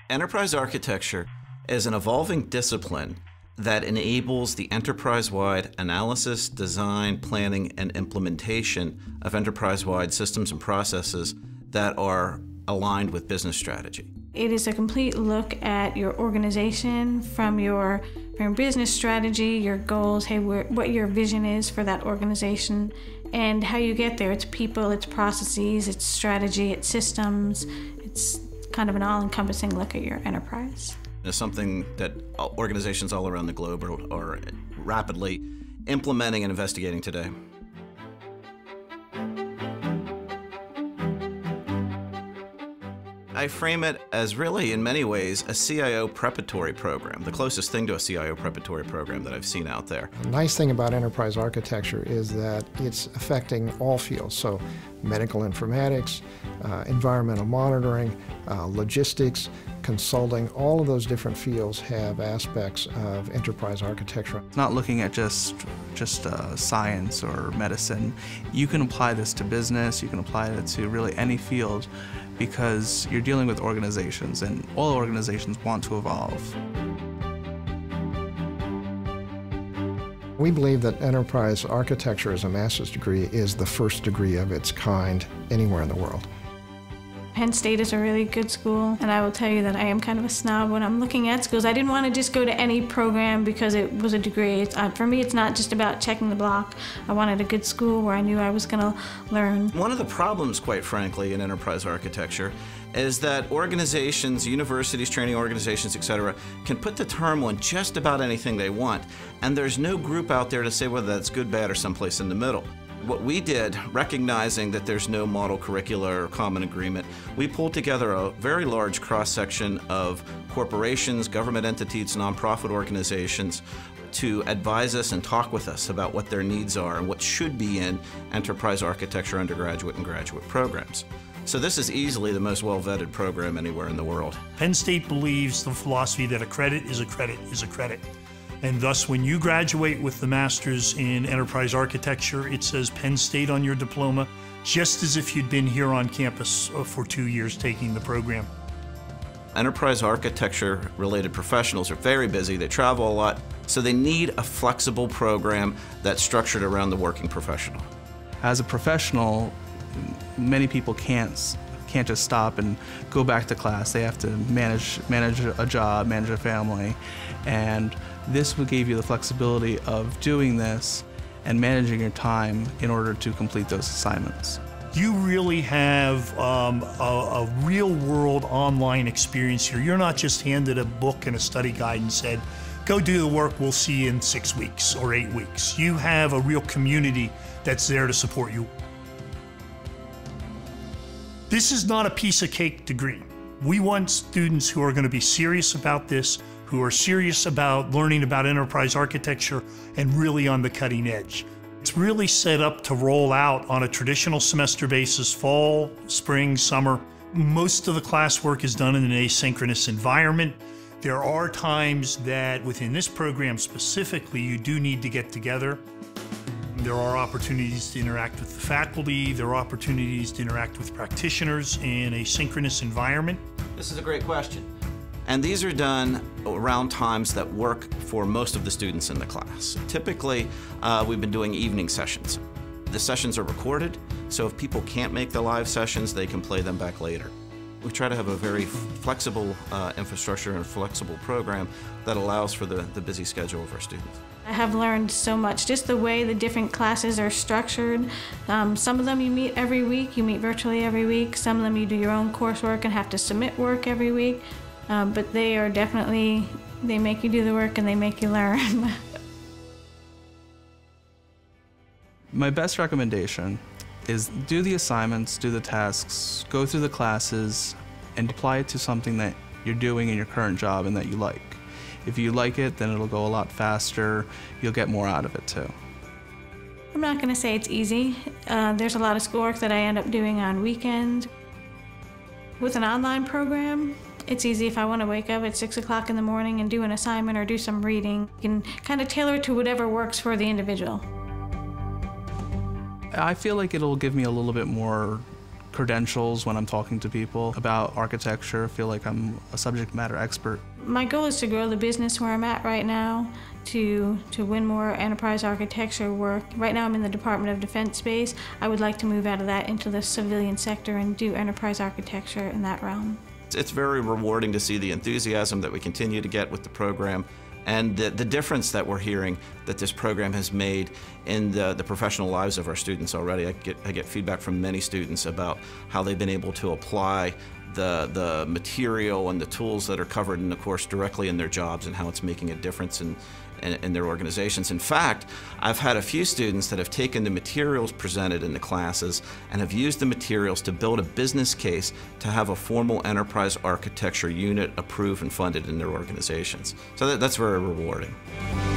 Enterprise architecture is an evolving discipline that enables the enterprise-wide analysis, design, planning, and implementation of enterprise-wide systems and processes that are aligned with business strategy. It is a complete look at your organization from your business strategy, your goals, what your vision is for that organization, and how you get there. It's people, it's processes, it's strategy, it's systems. It's kind of an all-encompassing look at your enterprise. It's something that organizations all around the globe are rapidly implementing and investigating today. I frame it as really, in many ways, a CIO preparatory program, the closest thing to a CIO preparatory program that I've seen out there. The nice thing about enterprise architecture is that it's affecting all fields, so medical informatics, environmental monitoring, logistics, consulting, all of those different fields have aspects of enterprise architecture. It's not looking at just science or medicine. You can apply this to business, you can apply it to really any field, because you're dealing with organizations, and all organizations want to evolve. We believe that enterprise architecture as a master's degree is the first degree of its kind anywhere in the world. Penn State is a really good school, and I will tell you that I am kind of a snob when I'm looking at schools. I didn't want to just go to any program because it was a degree. For me, it's not just about checking the block. I wanted a good school where I knew I was going to learn. One of the problems, quite frankly, in enterprise architecture is that organizations, universities, training organizations, etc., can put the term on just about anything they want, and there's no group out there to say whether that's good, bad, or someplace in the middle. What we did, recognizing that there's no model curricula or common agreement, we pulled together a very large cross-section of corporations, government entities, nonprofit organizations to advise us and talk with us about what their needs are and what should be in enterprise architecture undergraduate and graduate programs. So this is easily the most well-vetted program anywhere in the world. Penn State believes the philosophy that a credit is a credit is a credit. And thus, when you graduate with the Master's in Enterprise Architecture, it says Penn State on your diploma, just as if you'd been here on campus for 2 years taking the program. Enterprise architecture-related professionals are very busy, they travel a lot, so they need a flexible program that's structured around the working professional. As a professional, many people can't just stop and go back to class. They have to manage a job, manage a family, and this will give you the flexibility of doing this and managing your time in order to complete those assignments. You really have a real-world online experience here. You're not just handed a book and a study guide and said, go do the work, we'll see you in 6 weeks or 8 weeks. You have a real community that's there to support you. This is not a piece of cake degree. We want students who are going to be serious about this, who are serious about learning about enterprise architecture and really on the cutting edge. It's really set up to roll out on a traditional semester basis, fall, spring, summer. Most of the classwork is done in an asynchronous environment. There are times that within this program specifically, you do need to get together. There are opportunities to interact with the faculty. There are opportunities to interact with practitioners in a synchronous environment. This is a great question. And these are done around times that work for most of the students in the class. Typically, we've been doing evening sessions. The sessions are recorded, so if people can't make the live sessions, they can play them back later. We try to have a very flexible infrastructure and flexible program that allows for the busy schedule of our students. I have learned so much, just the way the different classes are structured. Some of them you meet every week, you meet virtually every week. Some of them you do your own coursework and have to submit work every week. But they are definitely, they make you do the work and they make you learn. My best recommendation is do the assignments, do the tasks, go through the classes, and apply it to something that you're doing in your current job and that you like. If you like it, then it'll go a lot faster. You'll get more out of it too. I'm not going to say it's easy. There's a lot of schoolwork that I end up doing on weekends. With an online program, it's easy. If I want to wake up at 6 o'clock in the morning and do an assignment or do some reading, you can kind of tailor it to whatever works for the individual. I feel like it'll give me a little bit more credentials when I'm talking to people about architecture. I feel like I'm a subject matter expert. My goal is to grow the business where I'm at right now, to win more enterprise architecture work. Right now I'm in the Department of Defense space. I would like to move out of that into the civilian sector and do enterprise architecture in that realm. It's very rewarding to see the enthusiasm that we continue to get with the program, and the difference that we're hearing that this program has made in the professional lives of our students already. I get feedback from many students about how they've been able to apply the material and the tools that are covered in the course directly in their jobs, and how it's making a difference in their organizations. In fact, I've had a few students that have taken the materials presented in the classes and have used the materials to build a business case to have a formal enterprise architecture unit approved and funded in their organizations. So that's very rewarding.